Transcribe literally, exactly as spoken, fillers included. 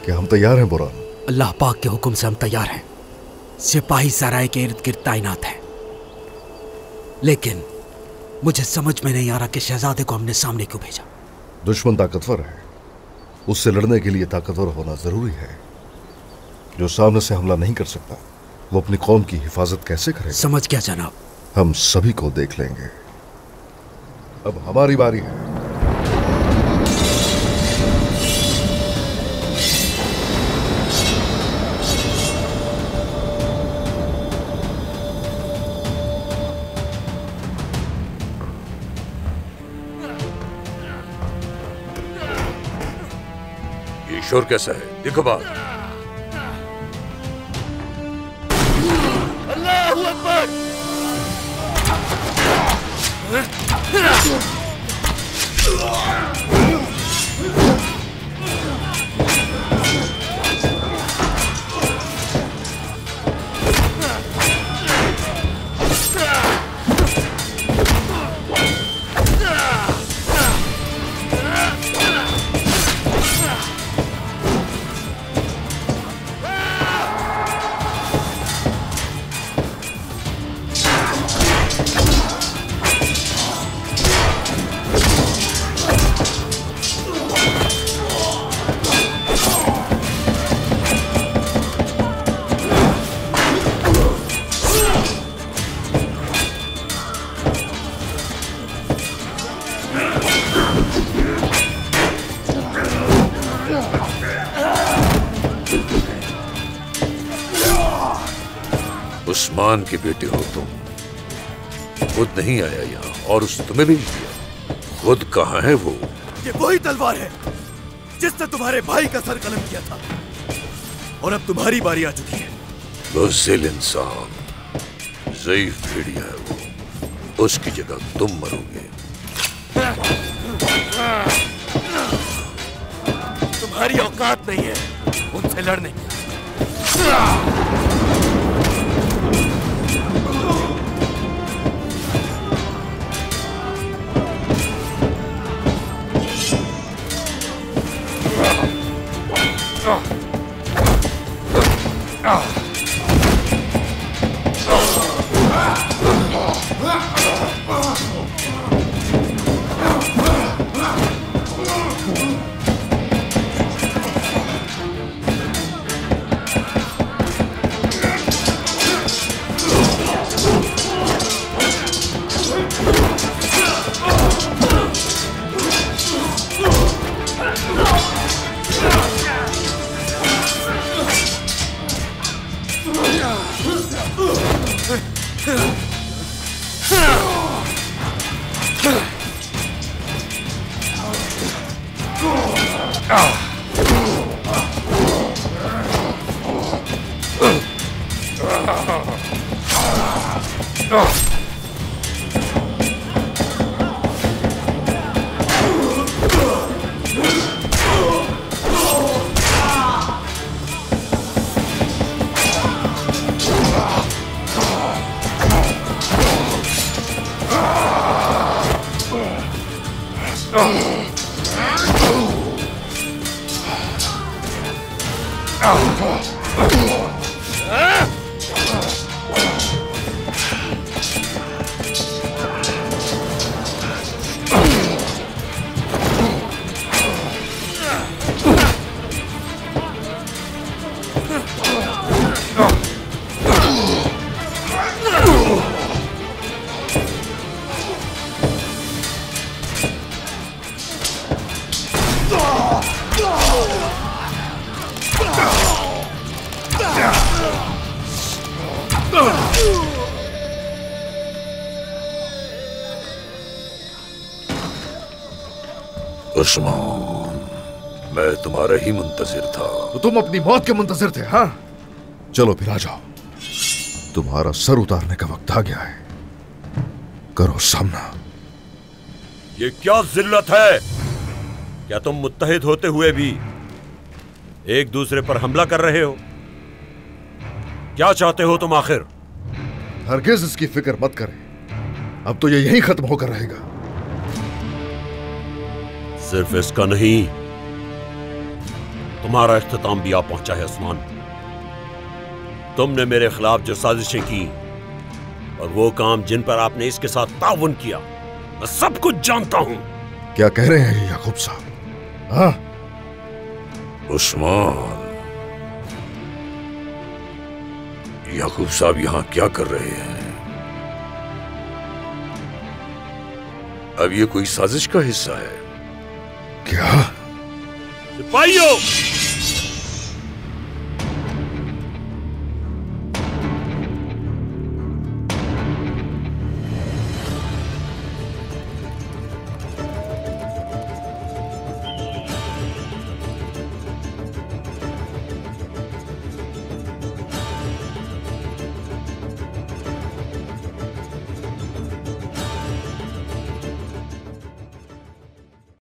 कि हम तैयार हैं बुरहान? अल्लाह पाक के हुक्म से हम तैयार हैं। सिपाही सराय के इर्द गिर्द तैनात हैं। लेकिन मुझे समझ में नहीं आ रहा कि शहजादे को हमने सामने क्यों भेजा। दुश्मन ताकतवर है, उससे लड़ने के लिए ताकतवर होना जरूरी है। जो सामने से हमला नहीं कर सकता वो अपनी कौम की हिफाजत कैसे करेगा? समझ क्या जनाब? हम सभी को देख लेंगे। अब हमारी बारी है। ये शोर कैसा है? देखो बात। अल्लाहू अकबर। उस्मान के बेटे हो तुम, खुद नहीं आया यहाँ और उसने तुम्हें भी नहीं दिया। खुद कहाँ है वो? ये वही तलवार है जिसने तुम्हारे भाई का सर कलम किया था और अब तुम्हारी बारी आ चुकी है। बुज़दिल इंसान, ज़ईफ भेड़िया है वो, उसकी जगह तुम मरोगे। तुम्हारी औकात नहीं है उनसे लड़ने की। उस्मान, मैं तुम्हारा ही मुंतजिर था। तो तुम अपनी मौत के मुंतजिर थे? हाँ, चलो फिर आ जाओ, तुम्हारा सर उतारने का वक्त आ गया है। करो सामना। ये क्या जिल्लत है? क्या तुम मुत्तहिद होते हुए भी एक दूसरे पर हमला कर रहे हो? क्या चाहते हो तुम आखिर? हरगिज इसकी फिक्र मत करें, अब तो ये यहीं खत्म होकर रहेगा। सिर्फ इसका नहीं, तुम्हारा इख्तिताम भी आ पहुंचा है उस्मान। तुमने मेरे खिलाफ जो साजिशें की और वो काम जिन पर आपने इसके साथ ताउन किया, मैं सब कुछ जानता हूं। क्या कह रहे हैं याकूब साहब? हाँ उस्मान, याकूब साहब यहां क्या कर रहे हैं? अब ये कोई साजिश का हिस्सा है क्या? सिपाहियों,